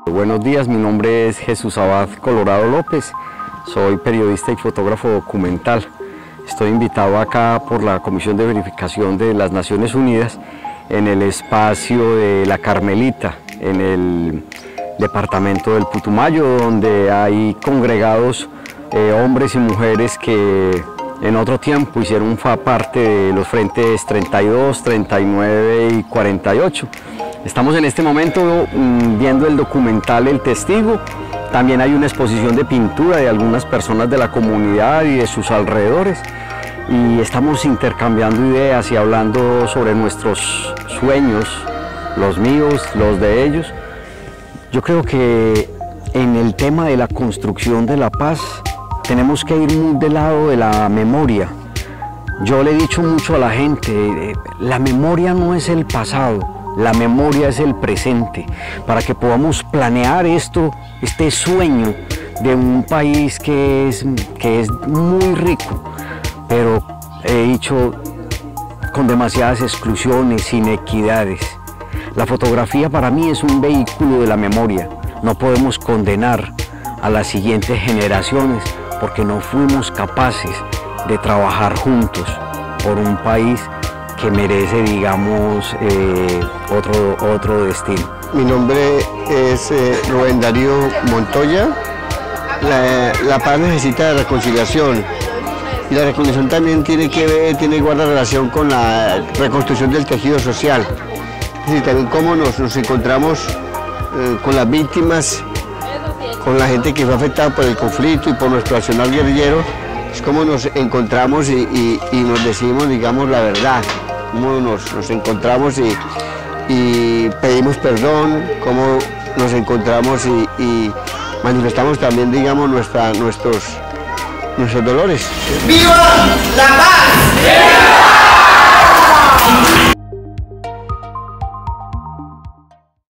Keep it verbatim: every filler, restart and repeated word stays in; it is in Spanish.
Buenos días, mi nombre es Jesús Abad Colorado López, soy periodista y fotógrafo documental. Estoy invitado acá por la Comisión de Verificación de las Naciones Unidas en el espacio de La Carmelita, en el departamento del Putumayo, donde hay congregados eh, hombres y mujeres que en otro tiempo hicieron parte de los frentes treinta y dos, treinta y nueve y cuarenta y ocho. Estamos en este momento mmm, viendo el documental El Testigo. También hay una exposición de pintura de algunas personas de la comunidad y de sus alrededores. Y estamos intercambiando ideas y hablando sobre nuestros sueños, los míos, los de ellos. Yo creo que en el tema de la construcción de la paz tenemos que ir muy del lado de la memoria. Yo le he dicho mucho a la gente, la memoria no es el pasado, la memoria es el presente, para que podamos planear esto, este sueño de un país que es, que es muy rico, pero he dicho con demasiadas exclusiones, inequidades. La fotografía para mí es un vehículo de la memoria. No podemos condenar a las siguientes generaciones porque no fuimos capaces de trabajar juntos por un país que merece, digamos, eh, otro, otro destino. Mi nombre es eh, Rubén Darío Montoya. La, la paz necesita reconciliación y la reconciliación también tiene que ver, tiene guarda relación con la reconstrucción del tejido social. Es decir, también cómo nos, nos encontramos eh, con las víctimas, con la gente que fue afectada por el conflicto y por nuestro accionar guerrillero, es cómo nos encontramos y, y, y nos decimos, digamos, la verdad, cómo nos, nos encontramos y, y pedimos perdón, cómo nos encontramos y, y manifestamos también, digamos, nuestra, nuestros, nuestros dolores. ¡Viva la paz! ¡Viva!